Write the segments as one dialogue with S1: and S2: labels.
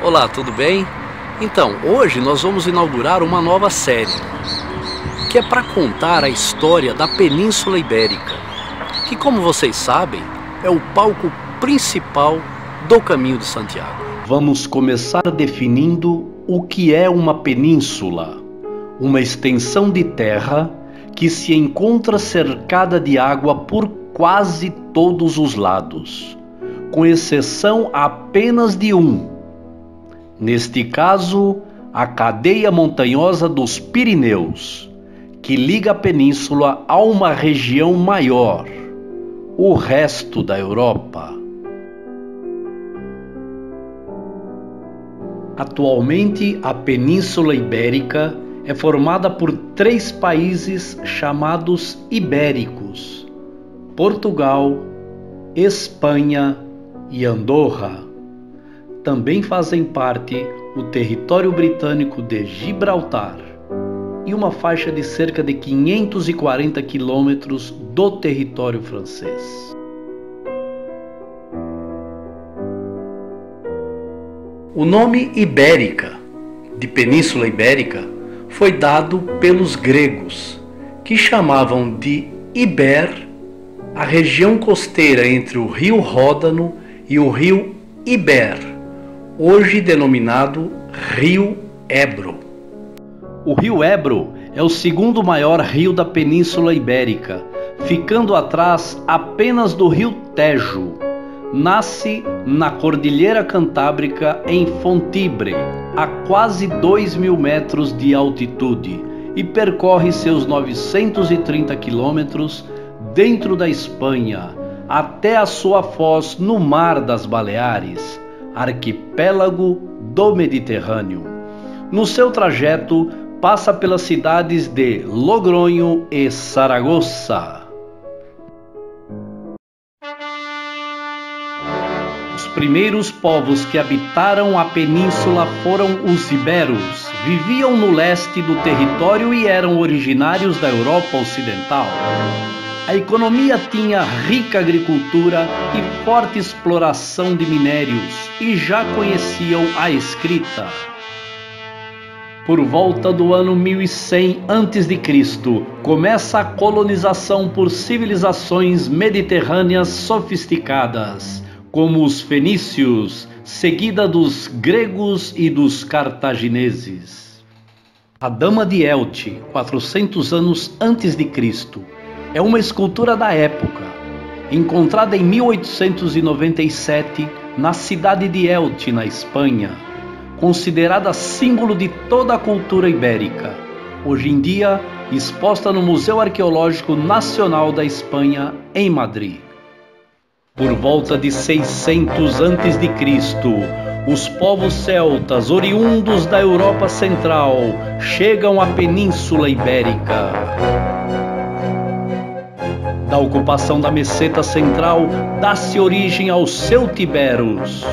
S1: Olá, tudo bem? Então, hoje nós vamos inaugurar uma nova série, que é para contar a história da Península Ibérica, que, como vocês sabem, é o palco principal do Caminho de Santiago. Vamos começar definindo o que é uma península, uma extensão de terra que se encontra cercada de água por quase todos os lados, com exceção apenas de um. Neste caso, a cadeia montanhosa dos Pirineus, que liga a península a uma região maior, o resto da Europa. Atualmente, a Península Ibérica é formada por 3 países chamados ibéricos: Portugal, Espanha e Andorra. Também fazem parte o território britânico de Gibraltar e uma faixa de cerca de 540 quilômetros do território francês. O nome Ibérica, de Península Ibérica, foi dado pelos gregos, que chamavam de Iber a região costeira entre o rio Ródano e o rio Iber, hoje denominado Rio Ebro. O rio Ebro é o segundo maior rio da Península Ibérica, ficando atrás apenas do rio Tejo. Nasce na Cordilheira Cantábrica em Fontibre, a quase 2.000 metros de altitude, e percorre seus 930 quilômetros dentro da Espanha, até a sua foz no Mar das Baleares, arquipélago do Mediterrâneo. No seu trajeto, passa pelas cidades de Logronho e Saragoça. Os primeiros povos que habitaram a península foram os iberos. Viviam no leste do território e eram originários da Europa Ocidental. A economia tinha rica agricultura e forte exploração de minérios, e já conheciam a escrita. Por volta do ano 1100 a.C., começa a colonização por civilizações mediterrâneas sofisticadas, como os fenícios, seguida dos gregos e dos cartagineses. A Dama de Elche, 400 anos antes de Cristo, é uma escultura da época, encontrada em 1897 na cidade de Elche, na Espanha, considerada símbolo de toda a cultura ibérica, hoje em dia exposta no Museu Arqueológico Nacional da Espanha, em Madrid. Por volta de 600 a.C., os povos celtas, oriundos da Europa Central, chegam à Península Ibérica. Da ocupação da Meseta Central, dá-se origem aos celtiberos.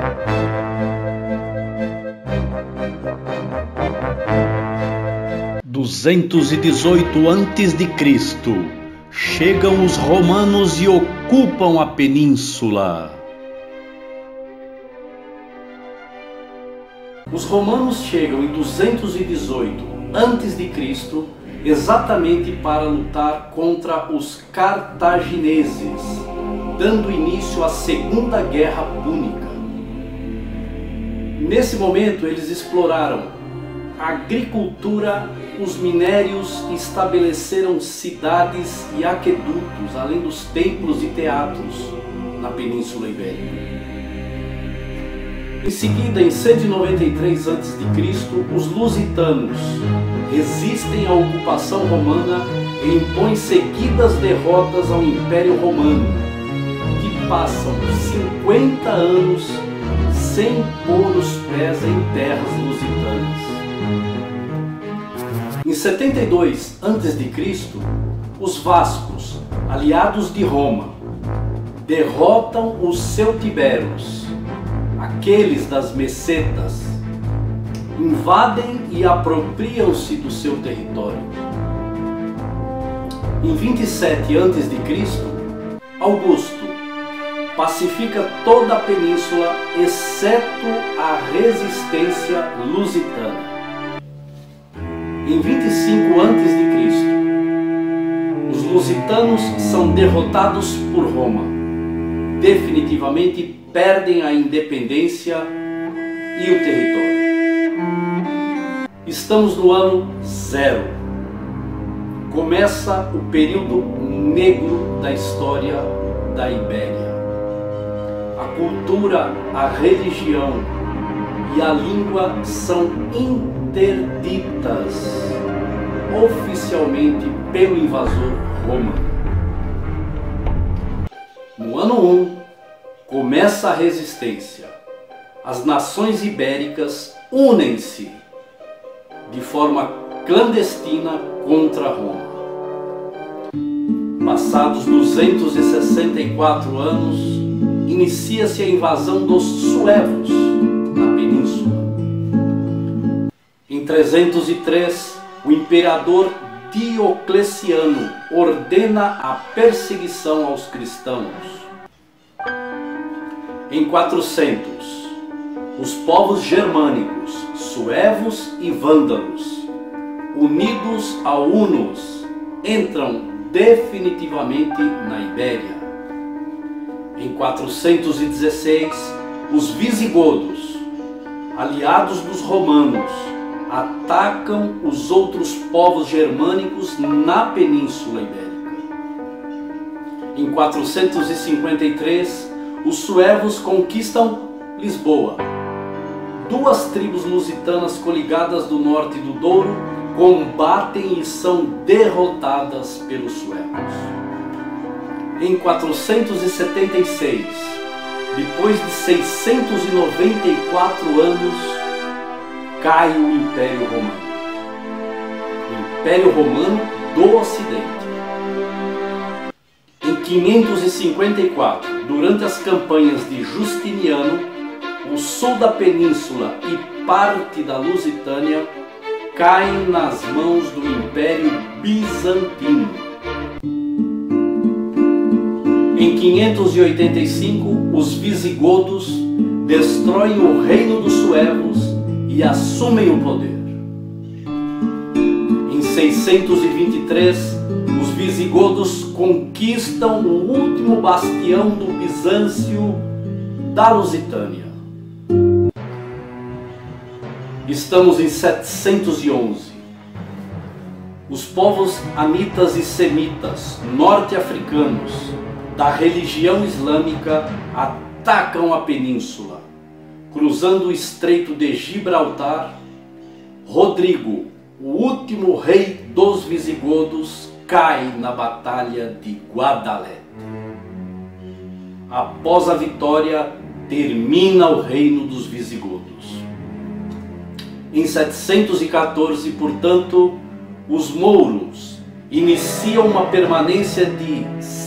S1: Em 218 a.C., chegam os romanos e ocupam a península. Os romanos chegam em 218 a.C., exatamente para lutar contra os cartagineses, dando início à Segunda Guerra Púnica. Nesse momento, eles exploraram a agricultura, os minérios, e estabeleceram cidades e aquedutos, além dos templos e teatros na Península Ibérica. Em seguida, em 193 a.C., os lusitanos resistem à ocupação romana e impõem seguidas derrotas ao Império Romano, que passam 50 anos sem pôr os pés em terras lusitanas. Em 72 a.C., os vascos, aliados de Roma, derrotam os celtiberos, aqueles das mesetas, invadem e apropriam-se do seu território. Em 27 a.C., Augusto, pacifica toda a península, exceto a resistência lusitana. Em 25 a.C., os lusitanos são derrotados por Roma. Definitivamente perdem a independência e o território. Estamos no ano 0. Começa o período negro da história da Ibéria. A cultura, a religião e a língua são interditas oficialmente pelo invasor romano. No ano 1, começa a resistência. As nações ibéricas unem-se de forma clandestina contra Roma. Passados 264 anos, inicia-se a invasão dos suevos na península. Em 303, o imperador Diocleciano ordena a perseguição aos cristãos. Em 400, os povos germânicos, suevos e vândalos, unidos a hunos, entram definitivamente na Ibéria. Em 416, os visigodos, aliados dos romanos, atacam os outros povos germânicos na Península Ibérica. Em 453, os suevos conquistam Lisboa. Duas tribos lusitanas coligadas do norte do Douro combatem e são derrotadas pelos suevos. Em 476, depois de 694 anos, cai o Império Romano. O Império Romano do Ocidente. Em 554, durante as campanhas de Justiniano, o sul da península e parte da Lusitânia caem nas mãos do Império Bizantino. Em 585, os visigodos destroem o reino dos suevos e assumem o poder. Em 623, os visigodos conquistam o último bastião do Bizâncio da Lusitânia. Estamos em 711. Os povos amitas e semitas, norte-africanos, da religião islâmica, atacam a península. Cruzando o estreito de Gibraltar, Rodrigo, o último rei dos visigodos, cai na batalha de Guadalete. Após a vitória, termina o reino dos visigodos. Em 714, portanto, os mouros iniciam uma permanência de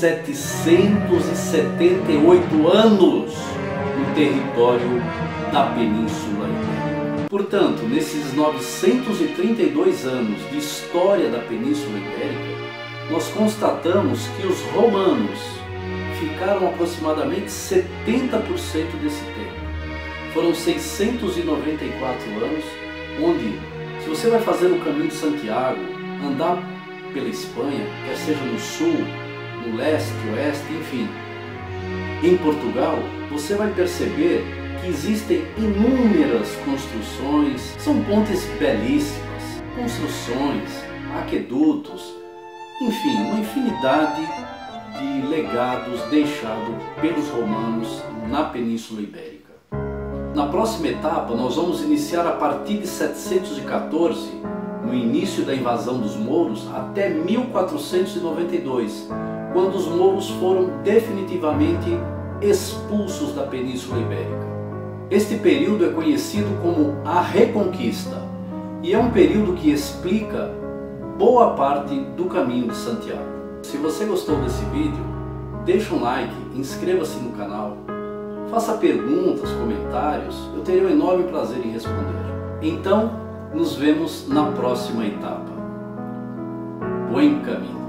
S1: 778 anos no território da Península Ibérica. Portanto, nesses 932 anos de história da Península Ibérica, nós constatamos que os romanos ficaram aproximadamente 70% desse tempo. Foram 694 anos, onde, se você vai fazer o caminho de Santiago, andar pela Espanha, quer seja no sul, no leste, oeste, enfim, em Portugal, você vai perceber que existem inúmeras construções, são pontes belíssimas, construções, aquedutos, enfim, uma infinidade de legados deixados pelos romanos na Península Ibérica. Na próxima etapa, nós vamos iniciar a partir de 714, no início da invasão dos mouros, até 1492, quando os mouros foram definitivamente expulsos da Península Ibérica. Este período é conhecido como a Reconquista e é um período que explica boa parte do caminho de Santiago. Se você gostou desse vídeo, deixa um like, inscreva-se no canal, faça perguntas, comentários, eu terei um enorme prazer em responder. Então, nos vemos na próxima etapa. Bom caminho!